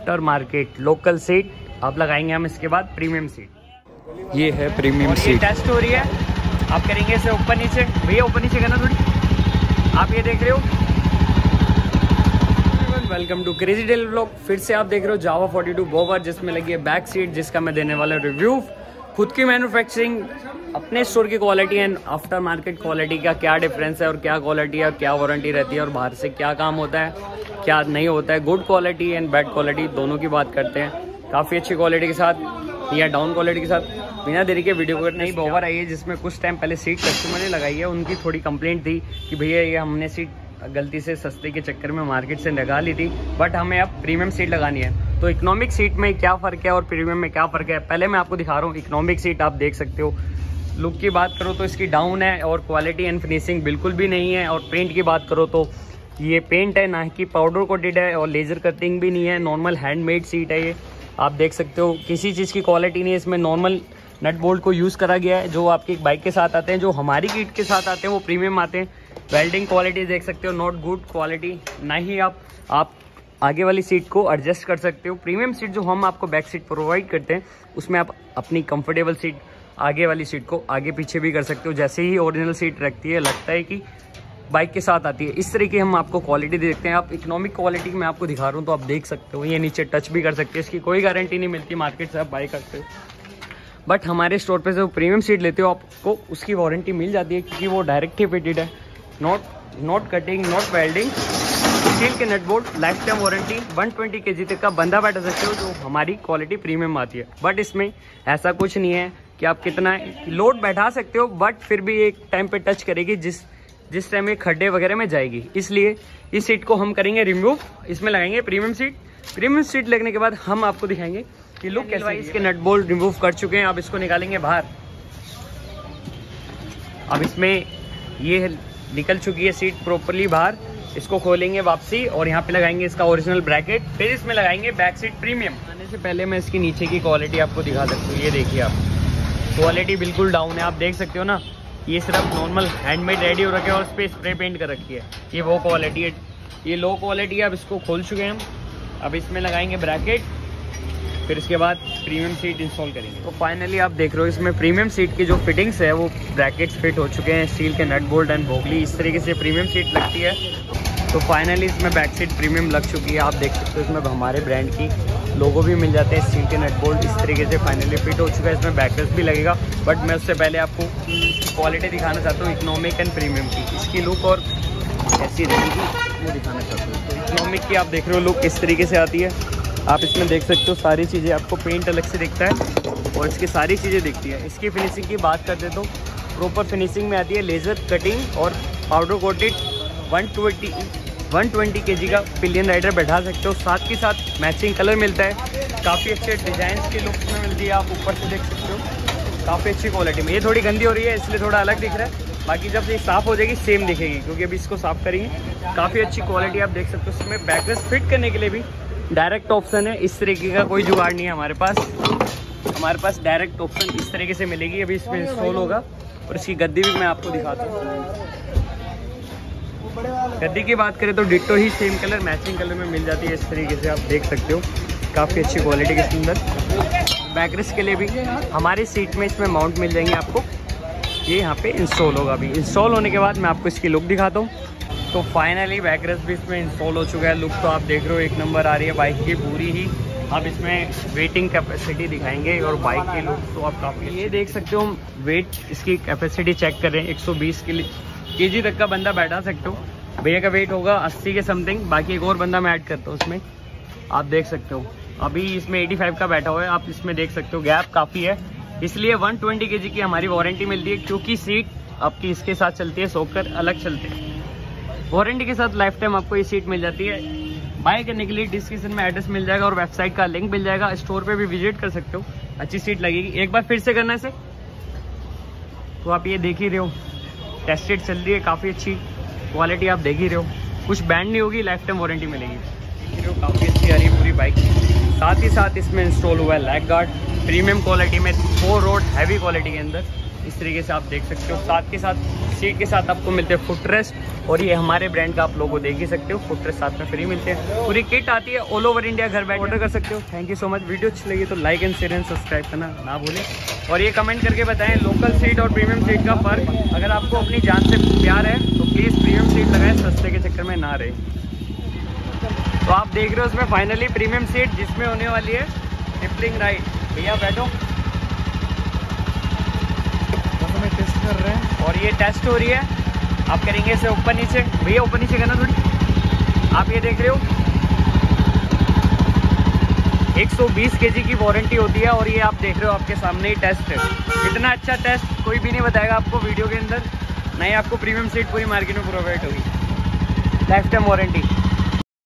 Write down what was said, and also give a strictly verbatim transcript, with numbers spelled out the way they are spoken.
After market local seat आप लगाएंगे हम इसके बाद प्रीमियम सीट। ये है प्रीमियम सीट। टेस्ट हो रही है, आप करेंगे इसे ऊपर नीचे। भैया ऊपर नीचे करना थोड़ी, आप ये देख रहे हो। Welcome to crazy daily vlog. फिर से आप देख रहे हो जावा फोर्टी टू बोवर, जिसमें लगी है बैक सीट, जिसका मैं देने वाला रिव्यू। खुद की मैन्युफैक्चरिंग, अपने स्टोर की quality and aftermarket quality का क्या डिफरेंस है और क्या क्वालिटी है, क्या वारंटी रहती है और बाहर से क्या काम होता है, क्या नहीं होता है। Good quality and bad quality दोनों की बात करते हैं। काफ़ी अच्छी क्वालिटी के साथ या डाउन क्वालिटी के साथ बिना देरी के वीडियो को नई बोवर आई है, जिसमें कुछ टाइम पहले सीट कस्टमर ने लगाई है। उनकी थोड़ी कंप्लेंट थी कि भैया ये हमने सीट गलती से सस्ते के चक्कर में मार्केट से लगा ली थी, बट हमें अब प्रीमियम सीट लगानी है। तो इकोनॉमिक सीट में क्या फ़र्क है और प्रीमियम में क्या फ़र्क है, पहले मैं आपको दिखा रहा हूँ। इकोनॉमिक सीट आप देख सकते हो। लुक की बात करो तो इसकी डाउन है और क्वालिटी एंड फिनिशिंग बिल्कुल भी नहीं है। और पेंट की बात करो तो ये पेंट है, ना कि पाउडर कोटेड है, और लेज़र कटिंग भी नहीं है। नॉर्मल हैंडमेड सीट है ये, आप देख सकते हो। किसी चीज़ की क्वालिटी नहीं है इसमें। नॉर्मल नट बोल्ट को यूज़ करा गया है, जो आपकी बाइक के साथ आते हैं। जो हमारी किट के साथ आते हैं वो प्रीमियम आते हैं। वेल्डिंग क्वालिटी देख सकते हो, नॉट गुड क्वालिटी। ना ही आप आप आगे वाली सीट को एडजस्ट कर सकते हो। प्रीमियम सीट जो हम आपको बैक सीट प्रोवाइड करते हैं, उसमें आप अपनी कंफर्टेबल सीट आगे वाली सीट को आगे पीछे भी कर सकते हो। जैसे ही ओरिजिनल सीट रखती है, लगता है कि बाइक के साथ आती है। इस तरीके हम आपको क्वालिटी देखते हैं। आप इकोनॉमिक क्वालिटी मैं आपको दिखा रहा हूँ तो आप देख सकते हो। ये नीचे टच भी कर सकते हैं, इसकी कोई गारंटी नहीं मिलती मार्केट से आप बाई करते हो। बट हमारे स्टोर पे जो प्रीमियम सीट लेते हो आपको उसकी वारंटी मिल जाती है, क्योंकि वो डायरेक्ट ही फिटेड है। Not not cutting, not welding, steel के nut bolt, lifetime warranty. One twenty K G तक का बंदा बैठा सकते हो, जो हमारी क्वालिटी प्रीमियम आती है। बट इसमें ऐसा कुछ नहीं है कि आप कितना लोड बैठा सकते हो, बट फिर भी एक टाइम पे टच करेगी जिस जिस टाइम ये खड्डे वगैरह में जाएगी। इसलिए इस सीट को हम करेंगे रिमूव, इसमें लगाएंगे प्रीमियम सीट। प्रीमियम सीट लगने के बाद हम आपको दिखाएंगे कि लुक कैसा है। इसके नट बोल्ट रिमूव कर चुके हैं, अब इसको निकालेंगे बाहर। अब इसमें ये निकल चुकी है सीट प्रॉपरली बाहर। इसको खोलेंगे वापसी और यहाँ पे लगाएंगे इसका ओरिजिनल ब्रैकेट। फिर इसमें लगाएंगे बैक सीट प्रीमियम। आने से पहले मैं इसकी नीचे की क्वालिटी आपको दिखा सकता हूँ। ये देखिए आप, क्वालिटी बिल्कुल डाउन है, आप देख सकते हो ना। ये सिर्फ नॉर्मल हैंडमेड रेडी हो रखे है और उस पर स्प्रे पेंट कर रखी है। ये वो क्वालिटी है, ये लो क्वालिटी है। अब इसको खोल चुके हैं हम। अब इसमें लगाएंगे ब्रैकेट, फिर इसके बाद प्रीमियम सीट इंस्टॉल करेंगे। तो फाइनली आप देख रहे हो इसमें प्रीमियम सीट की जो फिटिंग्स है वो ब्रैकेट्स फिट हो चुके हैं। स्टील के नट बोल्ट एंड बोगली, इस तरीके से प्रीमियम सीट लगती है। तो फाइनली इसमें बैक सीट प्रीमियम लग चुकी है। आप देख सकते हो इसमें हमारे ब्रांड की लोगो भी मिल जाते हैं। स्टील के नट बोल्ट इस तरीके से फाइनली फिट हो चुका है। इसमें बैकरेस्ट भी लगेगा, बट मैं उससे पहले आपको क्वालिटी दिखाना चाहता हूँ इकोनॉमिक एंड प्रीमियम की। इसकी लुक और ऐसी रहेगी वो दिखाना चाहता हूँ। तो इकोनॉमिक की आप देख रहे हो लुक इस तरीके से आती है। आप इसमें देख सकते हो सारी चीज़ें, आपको पेंट अलग से दिखता है और इसकी सारी चीज़ें दिखती है। इसकी फिनिशिंग की बात करते तो प्रॉपर फिनिशिंग में आती है। लेज़र कटिंग और powder coated one twenty one twenty K G का पिलियन राइडर बैठा सकते हो। साथ के साथ मैचिंग कलर मिलता है। काफ़ी अच्छे डिज़ाइन की लुक में मिलती है, आप ऊपर से देख सकते हो। काफ़ी अच्छी क्वालिटी में। ये थोड़ी गंदी हो रही है इसलिए थोड़ा अलग दिख रहा है, बाकी जब ये साफ़ हो जाएगी सेम दिखेगी, क्योंकि अभी इसको साफ़ करेंगे। काफ़ी अच्छी क्वालिटी आप देख सकते हो। इसमें बैकरेस्ट फिट करने के लिए भी डायरेक्ट ऑप्शन है। इस तरीके का कोई जुगाड़ नहीं है हमारे पास। हमारे पास डायरेक्ट ऑप्शन इस तरीके से मिलेगी। अभी इसमें इंस्टॉल होगा और इसकी गद्दी भी मैं आपको दिखाता हूँ। गद्दी की बात करें तो डिट्टो ही सेम कलर मैचिंग कलर में मिल जाती है। इस तरीके से आप देख सकते हो, काफ़ी अच्छी क्वालिटी के अंदर। बैकरेस्ट के लिए भी हमारी सीट में इसमें माउंट मिल जाएंगे आपको। ये यहाँ पे इंस्टॉल होगा। अभी इंस्टॉल होने के बाद मैं आपको इसकी लुक दिखाता हूँ। तो फाइनली बैकरेस्ट भी इसमें इंस्टॉल हो चुका है। लुक तो आप देख रहे हो एक नंबर आ रही है बाइक की पूरी ही। अब इसमें वेटिंग कैपेसिटी दिखाएंगे और बाइक की लुक तो आप काफ़ी ये देख सकते हो। वेट इसकी कैपेसिटी चेक कर रहे हैं, एक सौ बीस के जी तक का बंदा बैठा सकते हो। भैया का वेट होगा अस्सी के समथिंग, बाकी एक और बंदा मैं ऐड करता हूँ उसमें, आप देख सकते हो। अभी इसमें पचासी का बैठा हुआ है, आप इसमें देख सकते हो गैप काफ़ी है। इसलिए एक सौ बीस के जी की हमारी वारंटी मिलती है, क्योंकि सीट आपकी इसके साथ चलती है, सोकर अलग चलते हैं। वारंटी के साथ लाइफ टाइम आपको ये सीट मिल जाती है। बाय करने के लिए डिस्क्रिप्शन में एड्रेस मिल जाएगा और वेबसाइट का लिंक मिल जाएगा। स्टोर पे भी विजिट कर सकते हो। अच्छी सीट लगेगी। एक बार फिर से करना इसे, तो आप ये देख ही रहे हो टेस्टेड चल रही है, काफ़ी अच्छी क्वालिटी आप देख ही रहे हो। कुछ बैंड नहीं होगी, लाइफ टाइम वारंटी मिलेगी। जो काफ़ी अच्छी आ रही है पूरी बाइक। साथ ही साथ इसमें इंस्टॉल हुआ है लैग गार्ड प्रीमियम क्वालिटी में, फोर रोड हैवी क्वालिटी के अंदर। इस तरीके से आप देख सकते हो। साथ के साथ सीट के साथ आपको मिलते हैं फुट रेस्ट, और ये हमारे ब्रांड का आप लोगों देख ही सकते हो, फुट रेस्ट साथ में फ्री मिलते हैं। पूरी किट आती है ऑल ओवर इंडिया, घर बैठे ऑर्डर कर सकते हो। Thank you so much. Video अच्छी लगी तो like and share and subscribe करना ना भूलें, और ये कमेंट करके बताएं लोकल सीट और प्रीमियम सीट का फ़र्क। अगर आपको अपनी जान से प्यार है तो प्लीज़ प्रीमियम सीट लगाएं, सस्ते के चक्कर में ना रहे। तो आप देख रहे हो उसमें फाइनली प्रीमियम सीट, जिसमें होने वाली है रिपलिंग राइड। भैया बैठो, हमें टेस्ट कर रहे हैं और ये टेस्ट हो रही है। आप करेंगे इसे ऊपर नीचे, भैया ऊपर नीचे करना थोड़ी। आप ये देख रहे हो एक सौ बीस केजी की वारंटी होती है, और ये आप देख रहे हो आपके सामने ही टेस्ट है। इतना अच्छा टेस्ट कोई भी नहीं बताएगा आपको वीडियो के अंदर, नहीं आपको प्रीमियम सीट पूरी मार्केट में प्रोवाइड होगी, लाइफ टाइम वारंटी।